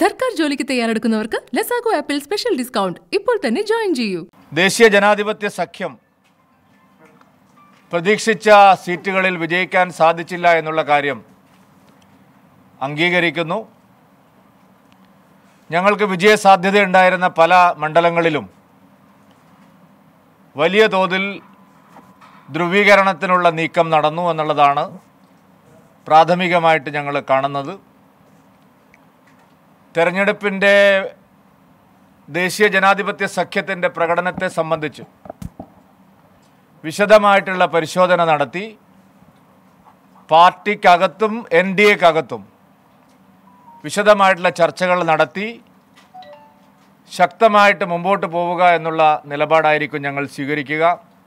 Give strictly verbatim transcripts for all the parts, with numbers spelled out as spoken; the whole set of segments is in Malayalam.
സർക്കാർ ജോലിക്ക് തയ്യാറെടുക്കുന്നവർക്ക് ലസാഗോ ആപ്പിൽ സ്പെഷ്യൽ ഡിസ്കൗണ്ട് ഇപ്പോൾ തന്നെ ജോയിൻ ചെയ്യൂ. ദേശീയ ജനാധിപത്യ സഖ്യം പ്രതീക്ഷിച്ച സീറ്റുകളിൽ വിജയിക്കാൻ സാധിച്ചില്ല എന്നുള്ള കാര്യം അംഗീകരിക്കുന്നു. ഞങ്ങൾക്ക് വിജയസാധ്യതയുണ്ടായിരുന്ന പല മണ്ഡലങ്ങളിലും വലിയ തോതിൽ ധ്രുവീകരണത്തിനുള്ള നീക്കം നടന്നു എന്നുള്ളതാണ് പ്രാഥമികമായിട്ട് ഞങ്ങൾ കാണുന്നത്. തെരഞ്ഞെടുപ്പിൻ്റെ ദേശീയ ജനാധിപത്യ സഖ്യത്തിൻ്റെ പ്രകടനത്തെ സംബന്ധിച്ച് വിശദമായിട്ടുള്ള പരിശോധന നടത്തി പാർട്ടിക്കകത്തും എൻ ഡി എക്കകത്തും വിശദമായിട്ടുള്ള ചർച്ചകൾ നടത്തി ശക്തമായിട്ട് മുമ്പോട്ട് പോവുക എന്നുള്ള നിലപാടായിരിക്കും ഞങ്ങൾ സ്വീകരിക്കുക.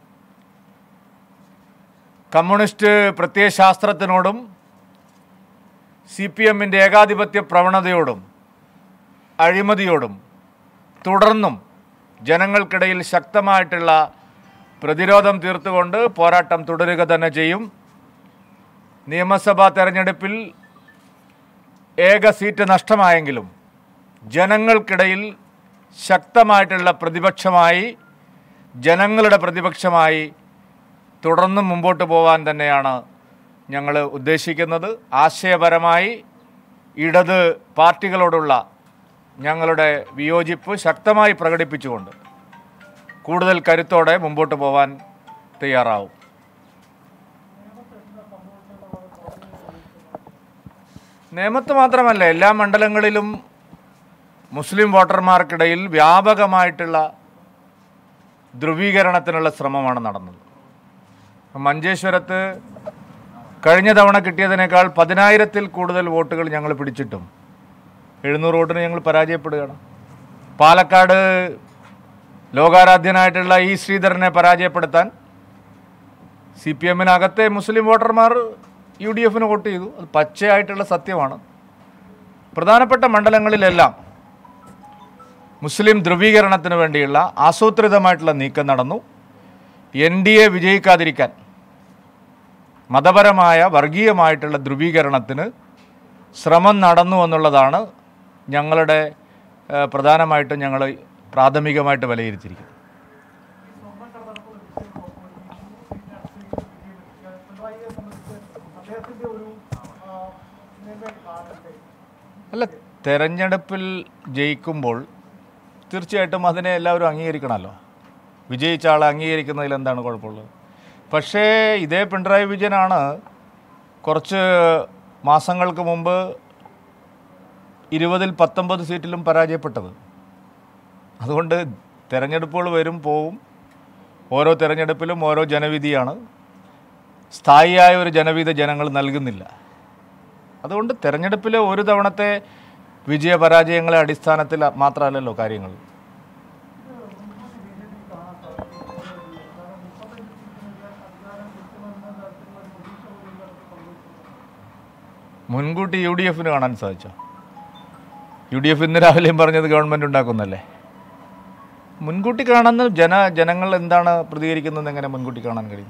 കമ്മ്യൂണിസ്റ്റ് പ്രത്യയശാസ്ത്രത്തിനോടും സി പി എമ്മിൻ്റെ ഏകാധിപത്യ പ്രവണതയോടും അഴിമതിയോടും തുടർന്നും ജനങ്ങൾക്കിടയിൽ ശക്തമായിട്ടുള്ള പ്രതിരോധം തീർത്തുകൊണ്ട് പോരാട്ടം തുടരുക തന്നെ ചെയ്യും. നിയമസഭാ തെരഞ്ഞെടുപ്പിൽ ഏക സീറ്റ് നഷ്ടമായെങ്കിലും ജനങ്ങൾക്കിടയിൽ ശക്തമായിട്ടുള്ള പ്രതിപക്ഷമായി ജനങ്ങളുടെ പ്രതിപക്ഷമായി തുടർന്നും മുമ്പോട്ട് പോകാൻ തന്നെയാണ് ഞങ്ങൾ ഉദ്ദേശിക്കുന്നത്. ആശയപരമായി ഇടത് പാർട്ടികളോടുള്ള ഞങ്ങളുടെ വിയോജിപ്പ് ശക്തമായി പ്രകടിപ്പിച്ചുകൊണ്ട് കൂടുതൽ കരുത്തോടെ മുമ്പോട്ട് പോകാൻ തയ്യാറാവും. നേമത്ത് മാത്രമല്ല, എല്ലാ മണ്ഡലങ്ങളിലും മുസ്ലിം വോട്ടർമാർക്കിടയിൽ വ്യാപകമായിട്ടുള്ള ധ്രുവീകരണത്തിനുള്ള ശ്രമമാണ് നടന്നത്. മഞ്ചേശ്വരത്ത് കഴിഞ്ഞ തവണ കിട്ടിയതിനേക്കാൾ പതിനായിരത്തിൽ കൂടുതൽ വോട്ടുകൾ ഞങ്ങൾ പിടിച്ചിട്ടും എഴുന്നൂറ് വോട്ടിന് ഞങ്ങൾ പരാജയപ്പെടുകയാണ്. പാലക്കാട് ലോകാരാധ്യനായിട്ടുള്ള ഇ ശ്രീധരനെ പരാജയപ്പെടുത്താൻ സി പി എമ്മിനകത്തെ മുസ്ലിം വോട്ടർമാർ യു ഡി എഫിന് വോട്ട് ചെയ്തു. അത് പച്ചയായിട്ടുള്ള സത്യമാണ്. പ്രധാനപ്പെട്ട മണ്ഡലങ്ങളിലെല്ലാം മുസ്ലിം ധ്രുവീകരണത്തിന് വേണ്ടിയുള്ള ആസൂത്രിതമായിട്ടുള്ള നീക്കം നടന്നു. എൻ ഡി എ വിജയിക്കാതിരിക്കാൻ മതപരമായ വർഗീയമായിട്ടുള്ള ധ്രുവീകരണത്തിന് ശ്രമം നടന്നു എന്നുള്ളതാണ് ഞങ്ങളുടെ പ്രധാനമായിട്ടും ഞങ്ങൾ പ്രാഥമികമായിട്ട് വിലയിരുത്തിയിരിക്കുന്നത്. അല്ല, തെരഞ്ഞെടുപ്പിൽ ജയിക്കുമ്പോൾ തീർച്ചയായിട്ടും അതിനെ എല്ലാവരും അംഗീകരിക്കണമല്ലോ. വിജയിച്ച ആളെ അംഗീകരിക്കുന്നതിൽ എന്താണ് കുഴപ്പമുള്ളത്? പക്ഷേ ഇതേ പിണറായി വിജയനാണ് കുറച്ച് മാസങ്ങൾക്ക് മുമ്പ് ഇരുപതിൽ പത്തൊമ്പത് സീറ്റിലും പരാജയപ്പെട്ടത്. അതുകൊണ്ട് തിരഞ്ഞെടുപ്പുകൾ വരും പോവും. ഓരോ തിരഞ്ഞെടുപ്പിലും ഓരോ ജനവിധിയാണ്. സ്ഥായിയായ ഒരു ജനവിധി ജനങ്ങൾ നൽകുന്നില്ല. അതുകൊണ്ട് തിരഞ്ഞെടുപ്പിലെ ഒരു തവണത്തെ വിജയപരാജയങ്ങളെ അടിസ്ഥാനത്തിൽ മാത്രമല്ലല്ലോ കാര്യങ്ങൾ. മുൻകൂട്ടി യു ഡി എഫിന് കാണാൻ സാധിച്ചോ? യു ഡി എഫ് ഇന്ന് രാവിലെയും പറഞ്ഞത് ഗവൺമെൻറ് ഉണ്ടാക്കുന്നല്ലേ. മുൻകൂട്ടി കാണുന്ന ജന ജനങ്ങൾ എന്താണ് പ്രതികരിക്കുന്നത് എങ്ങനെ മുൻകൂട്ടി കാണാൻ കഴിയും?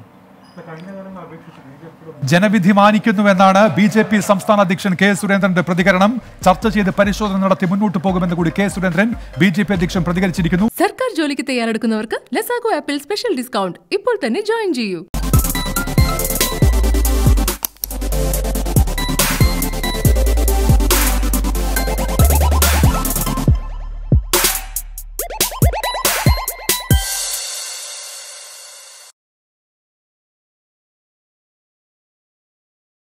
ജനവിധി മാനിക്കുന്നുവെന്നാണ് ബി ജെ പി സംസ്ഥാന അധ്യക്ഷൻ കെ സുരേന്ദ്രന്റെ പ്രതികരണം. ചർച്ച ചെയ്ത് പരിശോധന നടത്തി മുന്നോട്ട് പോകുമെന്ന് കൂടി K Surendran B J P അധ്യക്ഷൻ പ്രതികരിച്ചിരിക്കുന്നു. സർക്കാർ ജോലിക്ക് തയ്യാറെടുക്കുന്നവർക്ക് ലസാഗോ ആപ്പിൽ സ്പെഷ്യൽ ഡിസ്കൗണ്ട് ഇപ്പോൾ തന്നെ ജോയിൻ ചെയ്യൂ.